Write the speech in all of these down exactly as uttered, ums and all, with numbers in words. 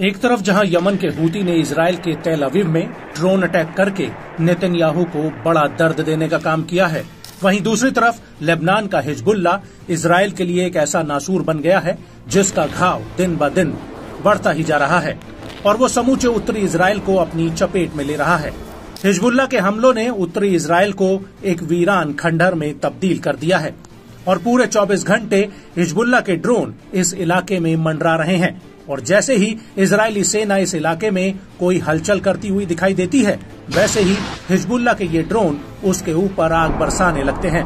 एक तरफ जहां यमन के हूती ने इजराइल के तेल अवीव में ड्रोन अटैक करके नेतन्याहू को बड़ा दर्द देने का काम किया है, वहीं दूसरी तरफ लेबनान का हिजबुल्ला इजराइल के लिए एक ऐसा नासूर बन गया है जिसका घाव दिन ब दिन बढ़ता ही जा रहा है और वो समूचे उत्तरी इजराइल को अपनी चपेट में ले रहा है। हिजबुल्ला के हमलों ने उत्तरी इजराइल को एक वीरान खंडहर में तब्दील कर दिया है और पूरे चौबीस घंटे हिजबुल्ला के ड्रोन इस इलाके में मंडरा रहे हैं और जैसे ही इजरायली सेना इस इलाके में कोई हलचल करती हुई दिखाई देती है, वैसे ही हिजबुल्ला के ये ड्रोन उसके ऊपर आग बरसाने लगते हैं।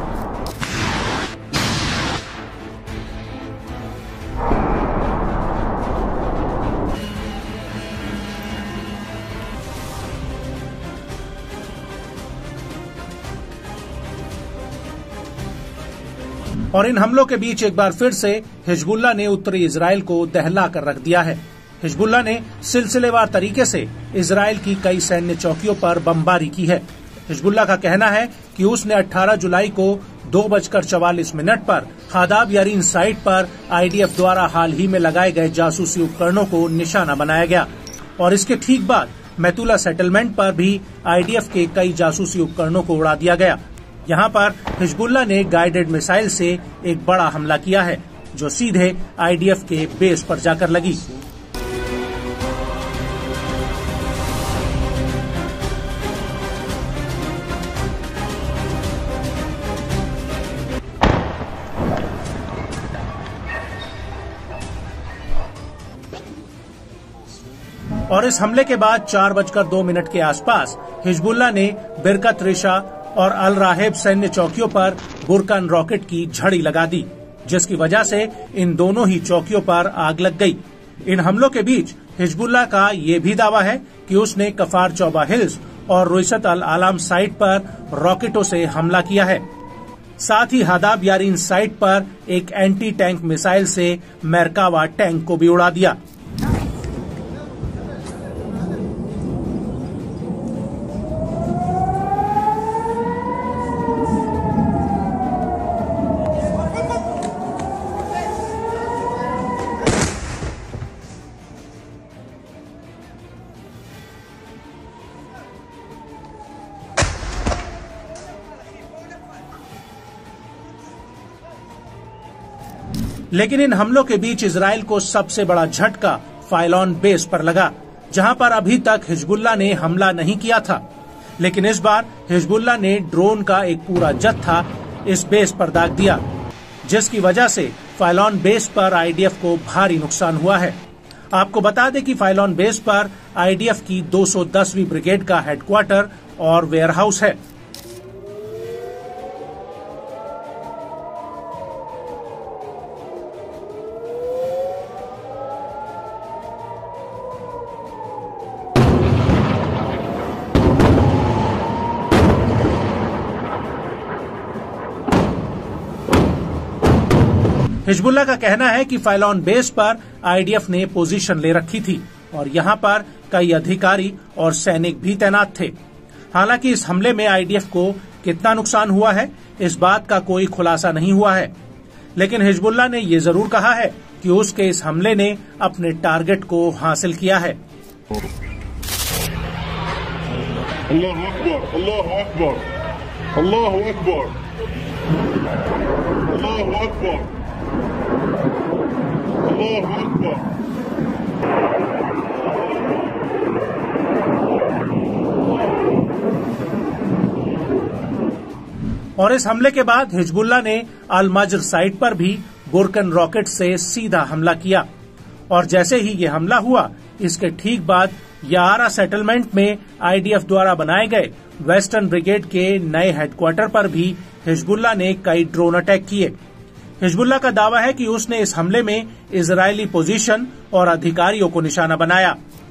और इन हमलों के बीच एक बार फिर से हिजबुल्ला ने उत्तरी इजराइल को दहला कर रख दिया है। हिजबुल्ला ने सिलसिलेवार तरीके से इजराइल की कई सैन्य चौकियों पर बमबारी की है। हिजबुल्ला का कहना है कि उसने अठारह जुलाई को दो बजकर चवालीस मिनट पर हादाब यारीन साइट पर आईडीएफ द्वारा हाल ही में लगाए गए जासूसी उपकरणों को निशाना बनाया गया और इसके ठीक बाद मैतुला सेटलमेंट पर भी आईडीएफ के कई जासूसी उपकरणों को उड़ा दिया गया। यहाँ पर हिजबुल्ला ने गाइडेड मिसाइल से एक बड़ा हमला किया है जो सीधे आईडीएफ के बेस पर जाकर लगी। और इस हमले के बाद चार बजकर दो मिनट के आसपास हिजबुल्ला ने बिरकत रिशा और अल राहेब सैन्य चौकियों पर बुरकान रॉकेट की झड़ी लगा दी, जिसकी वजह से इन दोनों ही चौकियों पर आग लग गई। इन हमलों के बीच हिजबुल्ला का ये भी दावा है कि उसने कफार चौबा हिल्स और रुइसत अल आलाम साइट पर रॉकेटों से हमला किया है। साथ ही हादाब यारीन साइट पर एक एंटी टैंक मिसाइल से मेरकावा टैंक को भी उड़ा दिया। लेकिन इन हमलों के बीच इजराइल को सबसे बड़ा झटका फाइलॉन बेस पर लगा, जहां पर अभी तक हिजबुल्ला ने हमला नहीं किया था। लेकिन इस बार हिजबुल्ला ने ड्रोन का एक पूरा जत्था इस बेस पर दाग दिया, जिसकी वजह से फाइलॉन बेस पर आईडीएफ को भारी नुकसान हुआ है। आपको बता दें कि फाइलॉन बेस पर आईडीएफ की दो सौ दसवीं ब्रिगेड का हेडक्वार्टर और वेयरहाउस है। हिजबुल्ला का कहना है कि फाइलॉन बेस पर आईडीएफ ने पोजीशन ले रखी थी और यहां पर कई अधिकारी और सैनिक भी तैनात थे। हालांकि इस हमले में आईडीएफ को कितना नुकसान हुआ है, इस बात का कोई खुलासा नहीं हुआ है। लेकिन हिजबुल्ला ने ये जरूर कहा है कि उसके इस हमले ने अपने टारगेट को हासिल किया है। अल्लाहु अकबर, अल्लाहु अकबर, अल्लाहु अकबर, अल्लाहु अकबर, अल्लाहु अकबर। और इस हमले के बाद हिजबुल्ला ने अल मज्र साइट पर भी बुरकन रॉकेट से सीधा हमला किया और जैसे ही ये हमला हुआ, इसके ठीक बाद यारा सेटलमेंट में आईडीएफ द्वारा बनाए गए वेस्टर्न ब्रिगेड के नए हेडक्वार्टर पर भी हिजबुल्ला ने कई ड्रोन अटैक किए। हिजबुल्ला का दावा है कि उसने इस हमले में इजरायली पोजीशन और अधिकारियों को निशाना बनाया।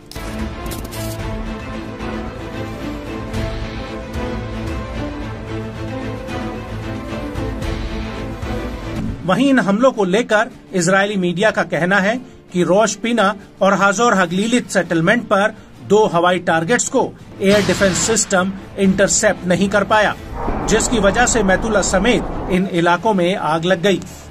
वहीं इन हमलों को लेकर इजरायली मीडिया का कहना है कि रोश पिना और हाजोर हगलीलित सेटलमेंट पर दो हवाई टारगेट्स को एयर डिफेंस सिस्टम इंटरसेप्ट नहीं कर पाया, जिसकी वजह से मैतुला समेत इन इलाकों में आग लग गई।